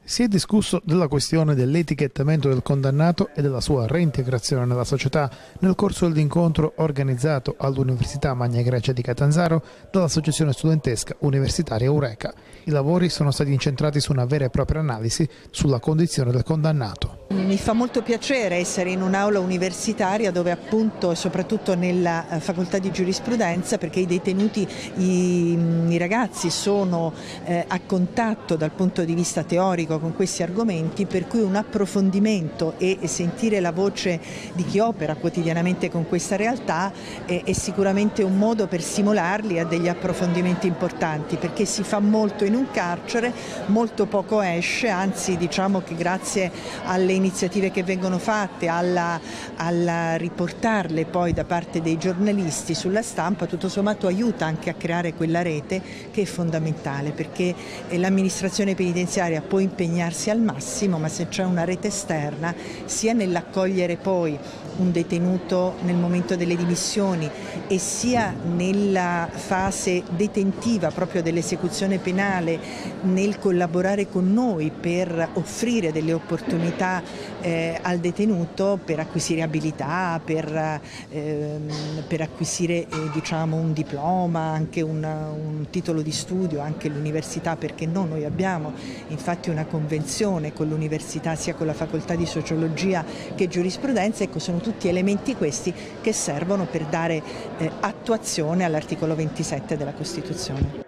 Si è discusso della questione dell'etichettamento del condannato e della sua reintegrazione nella società nel corso dell'incontro organizzato all'Università Magna Grecia di Catanzaro dall'Associazione Studentesca Universitaria Eureka. I lavori sono stati incentrati su una vera e propria analisi sulla condizione del condannato. Mi fa molto piacere essere in un'aula universitaria dove appunto, soprattutto nella facoltà di giurisprudenza, perché i detenuti, i ragazzi sono a contatto dal punto di vista teorico con questi argomenti, per cui un approfondimento e sentire la voce di chi opera quotidianamente con questa realtà è sicuramente un modo per stimolarli a degli approfondimenti importanti, perché si fa molto in un carcere, molto poco esce, anzi diciamo che grazie alle iniziative che vengono fatte, alla riportarle poi da parte dei giornalisti sulla stampa, tutto sommato aiuta anche a creare quella rete che è fondamentale, perché l'amministrazione penitenziaria può impegnarsi al massimo, ma se c'è una rete esterna, sia nell'accogliere poi un detenuto nel momento delle dimissioni e sia nella fase detentiva proprio dell'esecuzione penale, nel collaborare con noi per offrire delle opportunità al detenuto per acquisire abilità, per acquisire diciamo un diploma, anche un titolo di studio, anche l'università, perché no, noi abbiamo infatti una convenzione con l'università sia con la facoltà di sociologia che giurisprudenza. Ecco, sono tutti elementi questi che servono per dare attuazione all'articolo 27 della Costituzione.